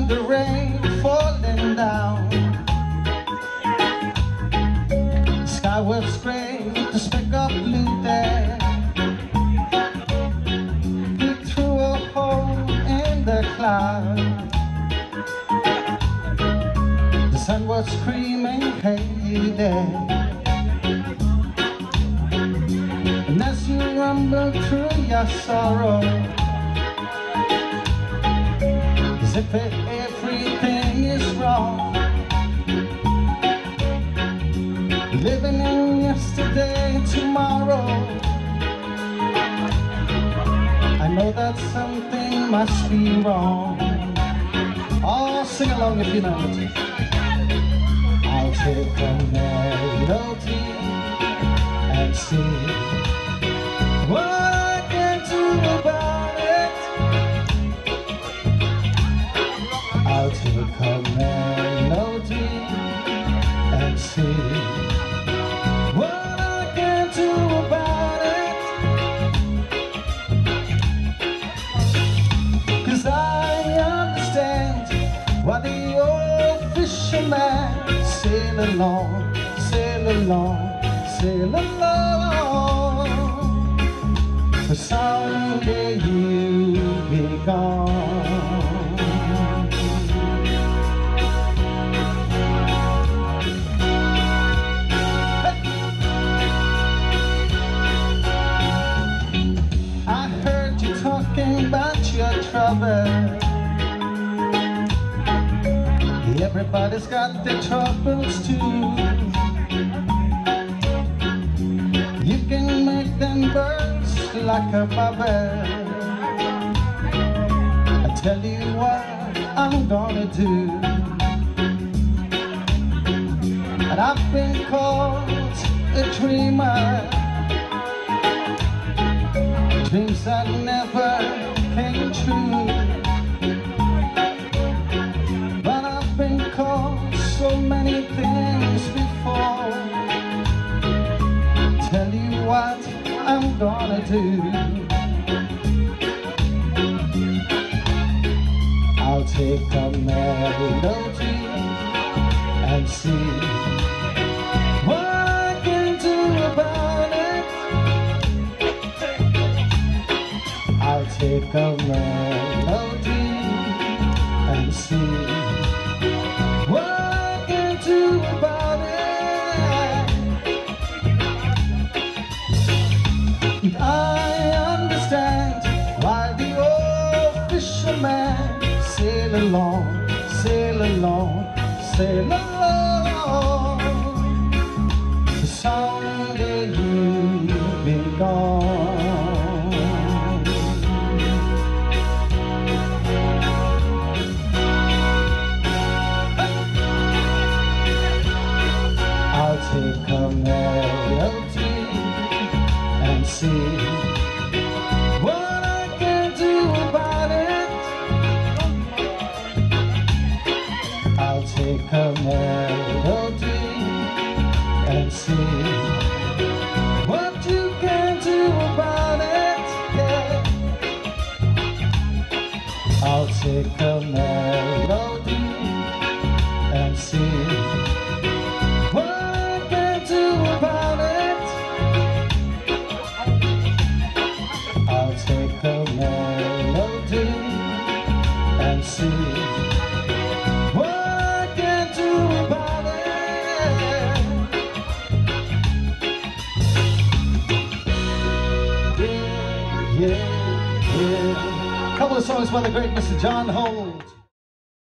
the rain falling down. The sky was gray with a speck of blue there. Peeked through a hole in the cloud. The sun was screaming, hey there. And as you rumble through your sorrow, as if everything is wrong, living in yesterday, tomorrow, I know that something must be wrong. Oh, sing along if you know it. I'll take a melody and see what I can do about it. I'll take a melody and see what I can do about it. 'Cause I understand why the old fisherman sail along, sail along, sail along. For someday you'll be gone. I heard you talking about your trouble. Everybody's got their troubles too. You can make them burst like a bubble. I tell you what I'm gonna do. And I've been called a dreamer. Dreams that never came true. But I've been called so many things before. Tell you what I'm gonna do. I'll take a melody and see what I can do about it. I'll take a melody and see what I can do about it. And I understand why the old fisherman sail along, sail along, sail along. Someday you'll be gone. I'll take a melody and see what I can do about it. I'll take a melody and see what you can do about it. Yeah. I'll take a melody and see what I can do about it. I'll take a melody and see what I can do about it. Yeah, yeah. Couple of songs by the great Mr. John Holt.